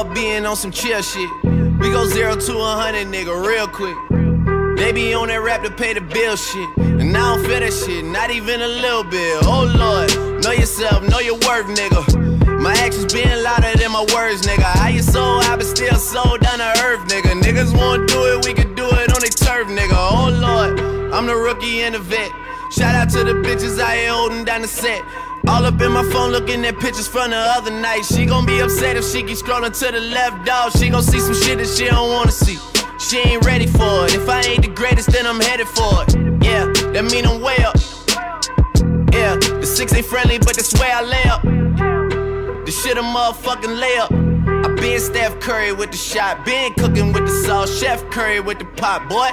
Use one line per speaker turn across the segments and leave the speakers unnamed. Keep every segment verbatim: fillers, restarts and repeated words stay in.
up being on some chill shit. We go zero to a hundred, nigga, real quick. They be on that rap to pay the bill shit, and I don't feel that shit, not even a little bit. Oh Lord, know yourself, know your worth, nigga. My actions being louder than my words, nigga. How you so high but still so down to earth, nigga. Niggas won't do it, we can do it on their turf, nigga. Oh Lord, I'm the rookie and the vet. Shout out to the bitches out here holding down the set. All up in my phone looking at pictures from the other night. She gon' be upset if she keep scrolling to the left, dog. She gon' see some shit that she don't wanna see. She ain't ready for it. If I ain't the greatest, then I'm headed for it. Yeah, that mean I'm way up. Yeah, the six ain't friendly, but that's where I lay up. The shit a motherfucking layup. I been Steph Curry with the shot, been cooking with the sauce, Chef Curry with the pot, boy.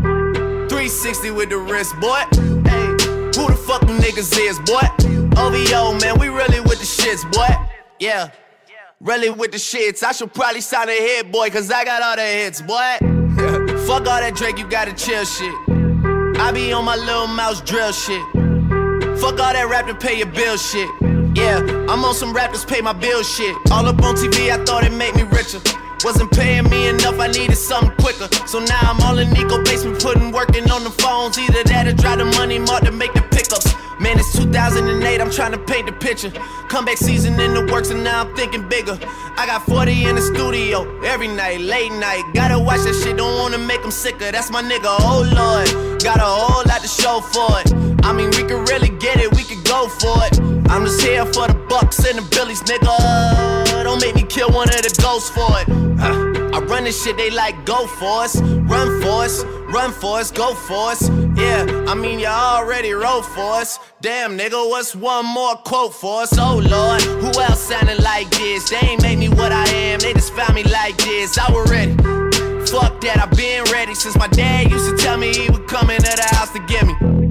three sixty with the wrist, boy. Hey, who the fuck them niggas is, boy? O V O, man, we really with the shits, boy. Yeah, really with the shits. I should probably sign a hit, boy, cause I got all the hits, boy. Fuck all that Drake, you gotta chill shit. I be on my little mouse drill shit. Fuck all that rap to pay your bill shit. Yeah, I'm on some rappers pay my bill shit. All up on T V, I thought it made me richer. Wasn't paying me enough, I needed something quicker. So now I'm all in Nico basement, putting working on the phones. Either that or drive the money mark to make the pickups. Man, it's two thousand eight, I'm trying to paint the picture. Comeback season in the works and now I'm thinking bigger. I got forty in the studio, every night, late night. Gotta watch that shit, don't wanna make them sicker. That's my nigga, oh Lord. Got a whole lot to show for it. I mean, we could really get it, we could go for it. I'm just here for the bucks and the billies, nigga. Don't make me kill one of the ghosts for it. Uh, I run this shit, they like go for us. Run for us, run for us, go for us. Yeah, I mean, you already wrote for us. Damn, nigga, what's one more quote for us? Oh Lord, who else sounding like this? They ain't made me what I am, they just found me like this. I was ready. Fuck that, I been ready since my dad used to tell me he would come into the house to get me.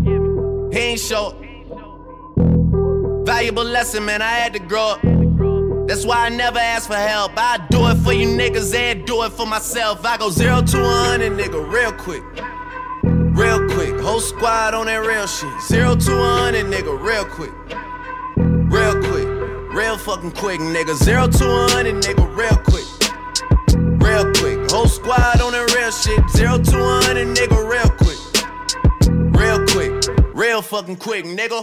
He ain't show. Valuable lesson, man, I had to grow up. That's why I never ask for help. I do it for you niggas and do it for myself. I go zero to a hundred, nigga, real quick. Real quick, whole squad on that real shit. Zero to a hundred, nigga, real quick. Real quick, real fucking quick, nigga. Zero to a hundred, nigga, real quick. Real quick, whole squad on that real shit. Zero to a hundred, nigga, real quick. Real quick, real fucking quick, nigga.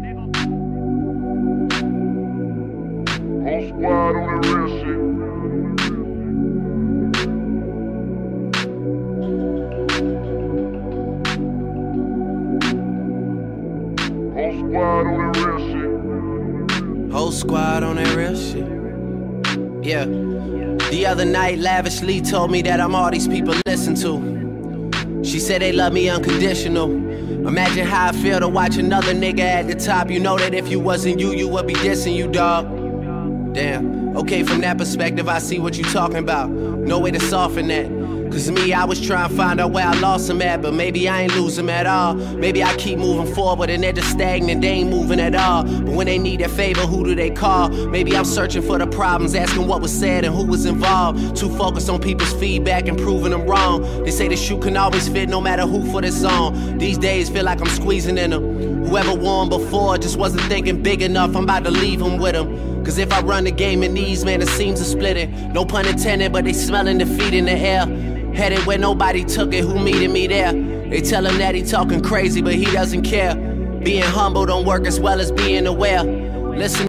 Whole squad on that real shit.
Whole squad on that real shit. Yeah. The other night, Lavishly told me that I'm all these people listen to. She said they love me unconditional. Imagine how I feel to watch another nigga at the top. You know that if you wasn't you, you would be dissing you, dog. Damn. Okay, from that perspective, I see what you talking about. No way to soften that. Cause me, I was trying to find out where I lost them at, but maybe I ain't lose them at all. Maybe I keep moving forward and they're just stagnant, they ain't moving at all. But when they need a favor, who do they call? Maybe I'm searching for the problems, asking what was said and who was involved. Too focused on people's feedback and proving them wrong. They say the shoe can always fit no matter who for the song. These days feel like I'm squeezing in them. Whoever won before just wasn't thinking big enough, I'm about to leave them with them. Cause if I run the game in these, man, the seams are splitting. No pun intended, but they smelling defeat in the air. Headed where nobody took it, who meeting me there? They tell him that he talking crazy, but he doesn't care. Being humble don't work as well as being aware. Listen.